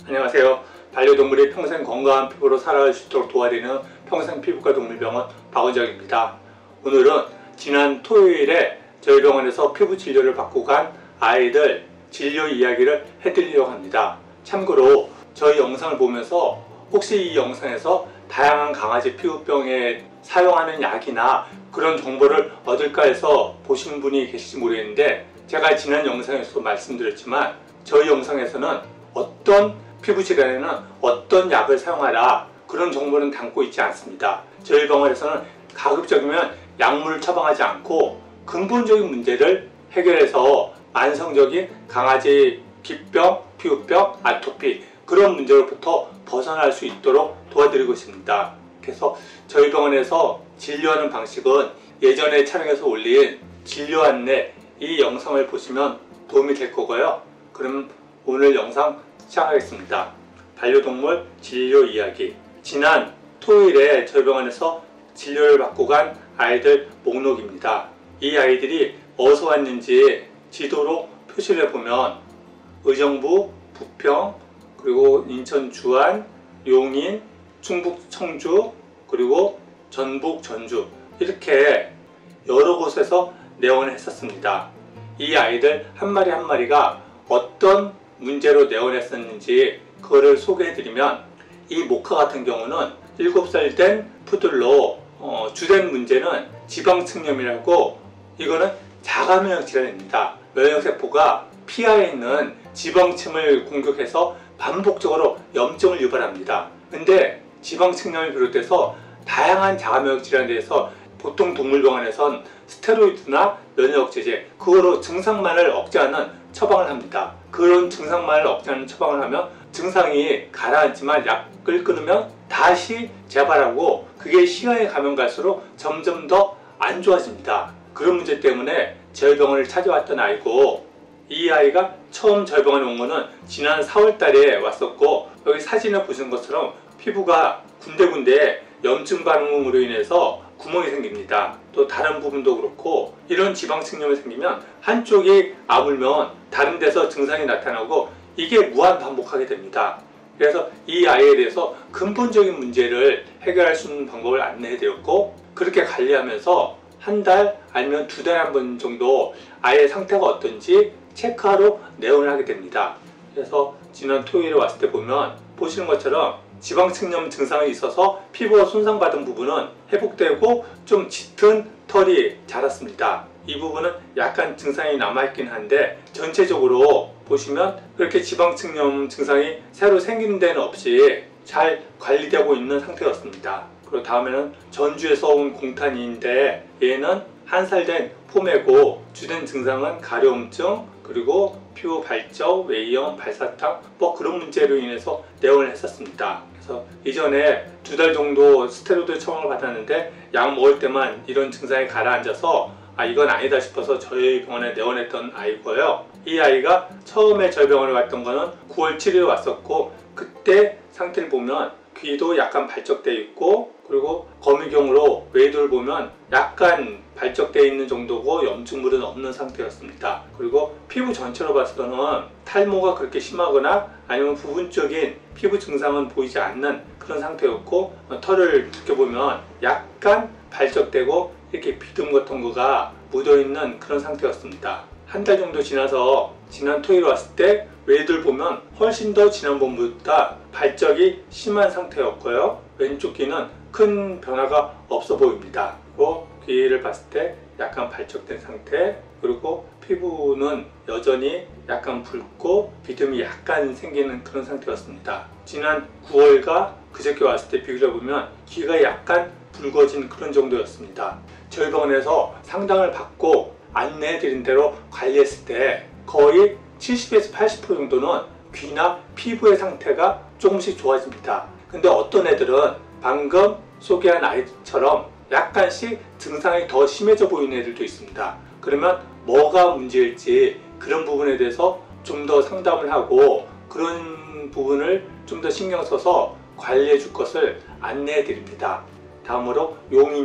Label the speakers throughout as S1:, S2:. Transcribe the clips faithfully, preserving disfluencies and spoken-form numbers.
S1: 안녕하세요. 반려동물이 평생 건강한 피부로 살아갈 수 있도록 도와드리는 평생피부과 동물병원 박원정입니다. 오늘은 지난 토요일에 저희 병원에서 피부 진료를 받고 간 아이들 진료 이야기를 해드리려고 합니다. 참고로 저희 영상을 보면서 혹시 이 영상에서 다양한 강아지 피부병에 사용하는 약이나 그런 정보를 얻을까 해서 보시는 분이 계실지 모르겠는데, 제가 지난 영상에서도 말씀드렸지만 저희 영상에서는 어떤 피부 질환에는 어떤 약을 사용하라 그런 정보는 담고 있지 않습니다. 저희 병원에서는 가급적이면 약물을 처방하지 않고 근본적인 문제를 해결해서 만성적인 강아지 기병, 피부병, 아토피 그런 문제로부터 벗어날 수 있도록 도와드리고 있습니다. 그래서 저희 병원에서 진료하는 방식은 예전에 촬영해서 올린 진료 안내 이 영상을 보시면 도움이 될 거고요. 그럼 오늘 영상 시작하겠습니다. 반려동물 진료 이야기. 지난 토요일에 저희 병원에서 진료를 받고 간 아이들 목록입니다. 이 아이들이 어디서 왔는지 지도로 표시를 해보면 의정부, 부평, 그리고 인천 주안, 용인, 충북 청주, 그리고 전북 전주 이렇게 여러 곳에서 내원을 했었습니다. 이 아이들 한 마리 한 마리가 어떤 문제로 내원했었는지 그거를 소개해드리면, 이 모카 같은 경우는 일곱 살 된 푸들로 어, 주된 문제는 지방층염이라고, 이거는 자가면역 질환입니다. 면역세포가 피하에 있는 지방층을 공격해서 반복적으로 염증을 유발합니다. 근데 지방층염을 비롯해서 다양한 자가면역 질환에 대해서 보통 동물병원에선 스테로이드나 면역제제 그거로 증상만을 억제하는 처방을 합니다. 그런 증상만을 억제하는 처방을 하면 증상이 가라앉지만 약을 끊으면 다시 재발하고 그게 시간이 가면 갈수록 점점 더 안 좋아집니다. 그런 문제 때문에 저희 병원을 찾아왔던 아이고, 이 아이가 처음 저희 병원에 온 거는 지난 사월 달에 왔었고, 여기 사진을 보시는 것처럼 피부가 군데군데 염증 반응으로 인해서 구멍이 생깁니다. 또 다른 부분도 그렇고, 이런 지방층염이 생기면 한쪽이 아물면 다른 데서 증상이 나타나고 이게 무한 반복하게 됩니다. 그래서 이 아이에 대해서 근본적인 문제를 해결할 수 있는 방법을 안내해 드렸고, 그렇게 관리하면서 한 달 아니면 두 달에 한 번 정도 아이의 상태가 어떤지 체크하러 내원을 하게 됩니다. 그래서 지난 토요일에 왔을 때 보면 보시는 것처럼 지방층염 증상이 있어서 피부가 손상받은 부분은 회복되고 좀 짙은 털이 자랐습니다. 이 부분은 약간 증상이 남아있긴 한데 전체적으로 보시면 그렇게 지방층염 증상이 새로 생기는 데는 없이 잘 관리되고 있는 상태였습니다. 그리고 다음에는 전주에서 온 공탄이인데, 얘는 한 살 된 포메고 주된 증상은 가려움증, 그리고 피부 발적, 외이염, 발사탕 뭐 그런 문제로 인해서 내원을 했었습니다. 그래서 이전에 두 달 정도 스테로이드 처방을 받았는데 약 먹을 때만 이런 증상이 가라앉아서 아 이건 아니다 싶어서 저희 병원에 내원했던 아이고요. 이 아이가 처음에 저희 병원에 왔던 거는 구월 칠일에 왔었고, 그때 상태를 보면 귀도 약간 발적되어 있고, 그리고 거미경으로 외도를 보면 약간 발적되어 있는 정도고 염증물은 없는 상태였습니다. 그리고 피부 전체로 봤을 때는 탈모가 그렇게 심하거나 아니면 부분적인 피부 증상은 보이지 않는 그런 상태였고, 털을 지켜보면 약간 발적되고 이렇게 비듬 같은 거가 묻어있는 그런 상태였습니다. 한 달 정도 지나서 지난 토요일 왔을 때 외들 보면 훨씬 더 지난번보다 발적이 심한 상태였고요. 왼쪽 귀는 큰 변화가 없어 보입니다. 그리고 귀를 봤을 때 약간 발적된 상태, 그리고 피부는 여전히 약간 붉고 비듬이 약간 생기는 그런 상태였습니다. 지난 구월과 그저께 왔을 때 비교해보면 귀가 약간 붉어진 그런 정도였습니다. 저희 병원에서 상담을 받고 안내해드린 대로 관리했을 때 거의 칠십에서 팔십 퍼센트 정도는 귀나 피부의 상태가 조금씩 좋아집니다. 근데 어떤 애들은 방금 소개한 아이처럼 약간씩 증상이 더 심해져 보이는 애들도 있습니다. 그러면 뭐가 문제일지 그런 부분에 대해서 좀 더 상담을 하고 그런 부분을 좀 더 신경 써서 관리해 줄 것을 안내해 드립니다. 다음으로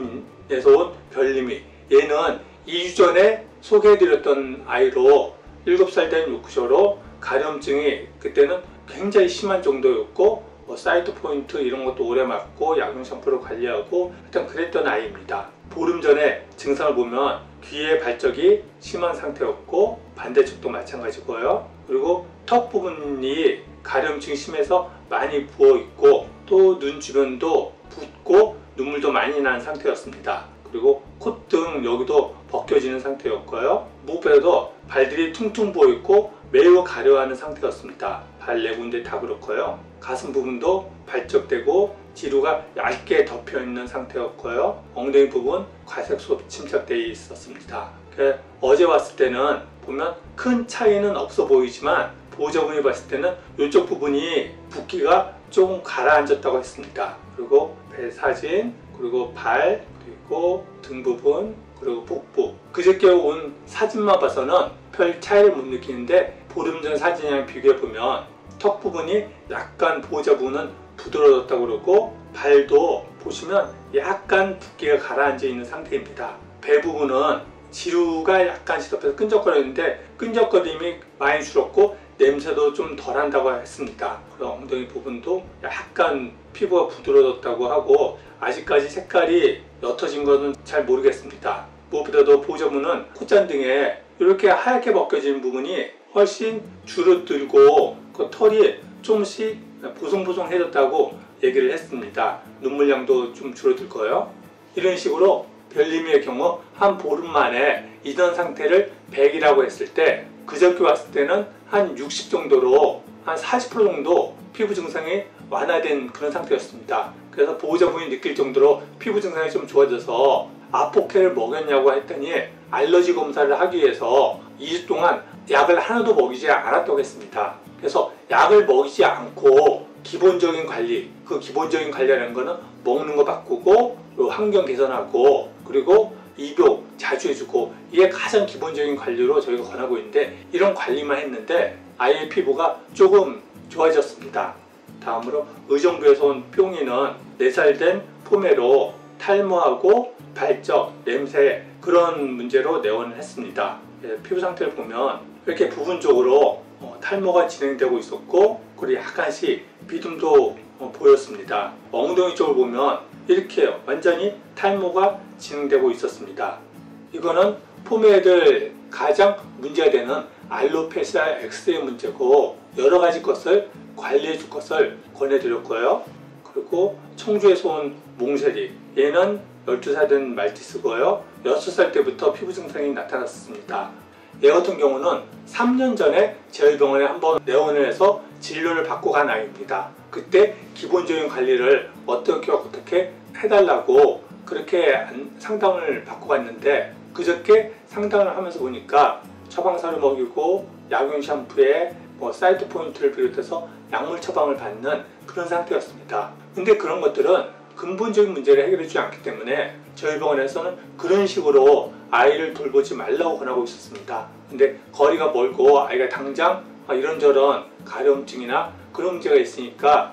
S1: 용인에서 온 별님이, 얘는 이 주 전에 소개해 드렸던 아이로 일곱 살 된 요크셔로 가려움증이 그때는 굉장히 심한 정도였고 뭐 사이드 포인트 이런 것도 오래 맞고 약용 샴푸로 관리하고 일단 그랬던 아이입니다. 보름 전에 증상을 보면 귀의 발적이 심한 상태였고 반대쪽도 마찬가지고요. 그리고 턱 부분이 가려움증이 심해서 많이 부어 있고 또 눈 주변도 붓고 눈물도 많이 난 상태였습니다. 그리고 콧등 여기도 벗겨지는 상태였고요. 무엇보다도 발들이 퉁퉁 부어 있고 매우 가려워하는 상태였습니다. 발 네 군데 다 그렇고요. 가슴 부분도 발적되고 지루가 얇게 덮여 있는 상태였고요. 엉덩이 부분 갈색소 침착되어 있었습니다. 어제 왔을 때는 보면 큰 차이는 없어 보이지만 보호자분이 봤을 때는 이쪽 부분이 붓기가 조금 가라앉았다고 했습니다. 그리고 배 사진, 그리고 발, 그리고 등 부분, 그리고 복부. 그저께 온 사진만 봐서는 별 차이를 못 느끼는데 보름 전 사진이랑 비교해 보면 턱 부분이 약간 보호자분은 부드러워졌다고 그러고 발도 보시면 약간 붓기가 가라앉아 있는 상태입니다. 배 부분은 지루가 약간씩 덮여서 끈적거리는데 끈적거림이 많이 줄었고 냄새도 좀 덜한다고 했습니다. 그리고 엉덩이 부분도 약간 피부가 부드러워졌다고 하고 아직까지 색깔이 옅어진 것은 잘 모르겠습니다. 무엇보다도 보호자분은 콧잔등에 이렇게 하얗게 벗겨진 부분이 훨씬 줄어들고 그 털이 조금씩 보송보송해졌다고 얘기를 했습니다. 눈물량도 좀 줄어들고요. 이런 식으로 별님의 경우 한 보름 만에 이전 상태를 백이라고 했을 때 그저께 왔을 때는 한 육십 정도로 한 사십 퍼센트 정도 피부 증상이 완화된 그런 상태였습니다. 그래서 보호자분이 느낄 정도로 피부 증상이 좀 좋아져서 아포케를 먹였냐고 했더니 알러지 검사를 하기 위해서 이 주 동안 약을 하나도 먹이지 않았다고 했습니다. 그래서 약을 먹이지 않고 기본적인 관리, 그 기본적인 관리라는 거는 먹는 거 바꾸고 환경 개선하고 그리고 입욕 자주 해주고 이게 가장 기본적인 관리로 저희가 권하고 있는데 이런 관리만 했는데 아이의 피부가 조금 좋아졌습니다. 다음으로 의정부에서 온 뿅이는 네 살 된 포메로 탈모하고 발적, 냄새 그런 문제로 내원을 했습니다. 예, 피부 상태를 보면 이렇게 부분적으로 어, 탈모가 진행되고 있었고 그리고 약간씩 비듬도 어, 보였습니다. 엉덩이 쪽을 보면 이렇게 완전히 탈모가 진행되고 있었습니다. 이거는 포메들 가장 문제가 되는 알로페시아 X의 문제고 여러 가지 것을 관리해 줄 것을 권해드렸고요. 그리고 청주에서 온 몽쉐리, 얘는 열두 살 된 말티스고요. 여섯 살 때부터 피부 증상이 나타났습니다. 얘 같은 경우는 삼 년 전에 저희 병원에 한번 내원을 해서 진료를 받고 간 아이입니다. 그때 기본적인 관리를 어떻게 어떻게 해달라고 그렇게 상담을 받고 갔는데 그저께 상담을 하면서 보니까 처방사를 먹이고 약용 샴푸에 뭐 사이드 포인트를 비롯해서 약물 처방을 받는 그런 상태였습니다. 근데 그런 것들은 근본적인 문제를 해결해 주지 않기 때문에 저희 병원에서는 그런 식으로 아이를 돌보지 말라고 권하고 있었습니다. 근데 거리가 멀고 아이가 당장 이런저런 가려움증이나 그런 문제가 있으니까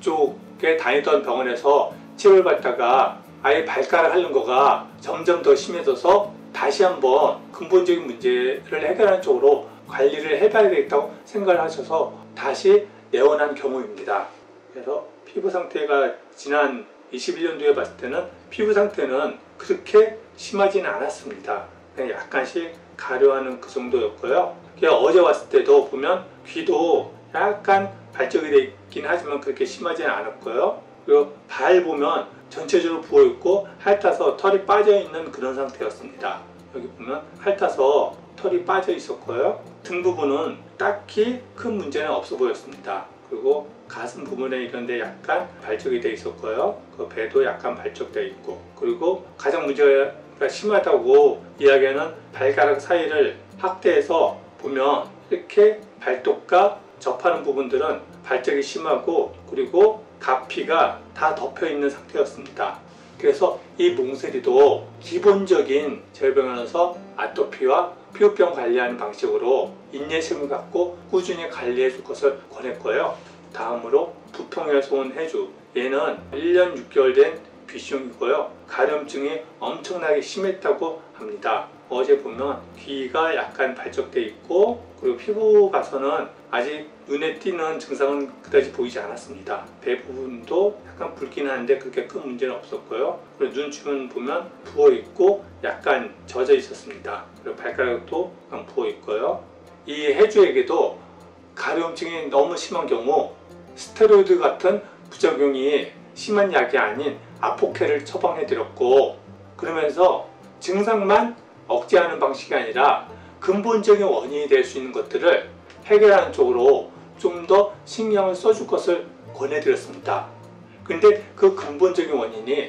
S1: 그쪽에 다니던 병원에서 치료를 받다가 아이 발가락 앓는 거가 점점 더 심해져서 다시 한번 근본적인 문제를 해결하는 쪽으로 관리를 해봐야 되겠다고 생각을 하셔서 다시 내원한 경우입니다. 그래서 피부 상태가 지난 이십일 년도에 봤을 때는 피부 상태는 그렇게 심하지는 않았습니다. 그냥 약간씩 가려워하는 그 정도였고요. 어제 왔을 때도 보면 귀도 약간 발적이 되어 있긴 하지만 그렇게 심하지는 않았고요. 그리고 발 보면 전체적으로 부어있고 핥아서 털이 빠져있는 그런 상태였습니다. 여기 보면 핥아서 털이 빠져 있었고요. 등 부분은 딱히 큰 문제는 없어 보였습니다. 그리고 가슴 부분에 이런 데 약간 발적이 되어 있었고요. 그 배도 약간 발적되어 있고 그리고 가장 문제가 심하다고 이야기하는 발가락 사이를 확대해서 보면 이렇게 발톱과 접하는 부분들은 발적이 심하고 그리고 가피가 다 덮여 있는 상태였습니다. 그래서 이 몽세리도 기본적인 저희 병원에서 아토피와 피부병 관리하는 방식으로 인내심을 갖고 꾸준히 관리해 줄 것을 권했고요. 다음으로 부평에서 온 해주, 얘는 일 년 육 개월 된 비숑이고요. 가려움증이 엄청나게 심했다고 합니다. 어제 보면 귀가 약간 발적돼 있고, 그리고 피부 봐서는 아직 눈에 띄는 증상은 그다지 보이지 않았습니다. 배 부분도 약간 붉긴 한데 그렇게 큰 문제는 없었고요. 그리고 눈주변 보면 부어 있고 약간 젖어 있었습니다. 그리고 발가락도 약간 부어 있고요. 이 해주에게도 가려움증이 너무 심한 경우 스테로이드 같은 부작용이 심한 약이 아닌 아포케를 처방해 드렸고, 그러면서 증상만 억제하는 방식이 아니라 근본적인 원인이 될 수 있는 것들을 해결하는 쪽으로 좀 더 신경을 써줄 것을 권해드렸습니다. 근데 그 근본적인 원인이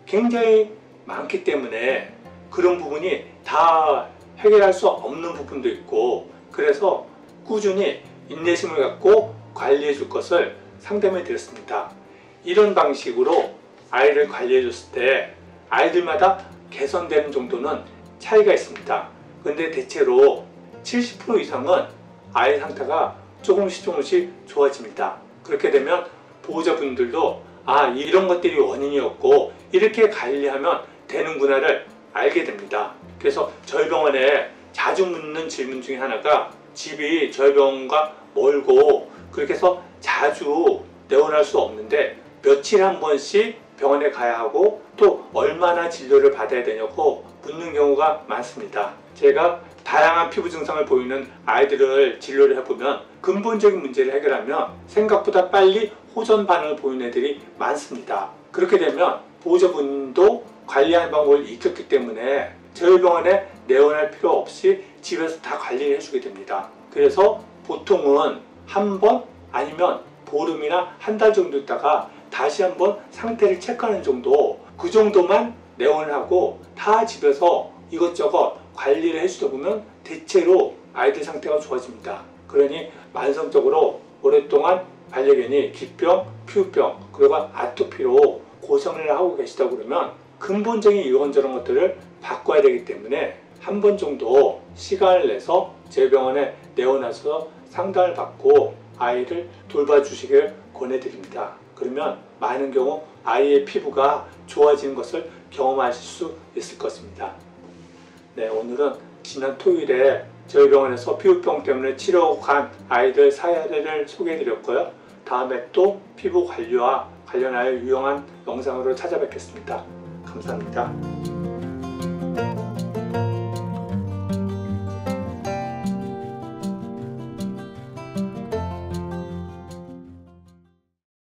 S1: 굉장히 많기 때문에 그런 부분이 다 해결할 수 없는 부분도 있고, 그래서 꾸준히 인내심을 갖고 관리해 줄 것을 상담해 드렸습니다. 이런 방식으로 아이를 관리해 줬을 때 아이들마다 개선되는 정도는 차이가 있습니다. 근데 대체로 칠십 퍼센트 이상은 아이 상태가 조금씩 조금씩 좋아집니다. 그렇게 되면 보호자분들도 아, 이런 것들이 원인이었고 이렇게 관리하면 되는구나를 알게 됩니다. 그래서 저희 병원에 자주 묻는 질문 중에 하나가 집이 저희 병원과 멀고 그렇게 해서 자주 내원할 수 없는데 며칠에 한 번씩 병원에 가야 하고 또 얼마나 진료를 받아야 되냐고 묻는 경우가 많습니다. 제가 다양한 피부 증상을 보이는 아이들을 진료를 해보면 근본적인 문제를 해결하면 생각보다 빨리 호전 반응을 보이는 애들이 많습니다. 그렇게 되면 보호자분도 관리하는 방법을 익혔기 때문에 저희 병원에 내원할 필요 없이 집에서 다 관리를 해주게 됩니다. 그래서 보통은 한 번 아니면 보름이나 한 달 정도 있다가 다시 한번 상태를 체크하는 정도, 그 정도만 내원을 하고 다 집에서 이것저것 관리를 해주다 보면 대체로 아이들 상태가 좋아집니다. 그러니 만성적으로 오랫동안 반려견이 기병, 피부병, 그리고 아토피로 고생을 하고 계시다 그러면 근본적인 이런저런 것들을 바꿔야 되기 때문에 한 번 정도 시간을 내서 제 병원에 내원해서 상담을 받고 아이를 돌봐주시길 권해드립니다. 그러면 많은 경우 아이의 피부가 좋아지는 것을 경험하실 수 있을 것입니다. 네, 오늘은 지난 토요일에 저희 병원에서 피부병 때문에 치료하고 간 아이들 사례를 소개해드렸고요. 다음에 또 피부 관리와 관련하여 유용한 영상으로 찾아뵙겠습니다. 감사합니다.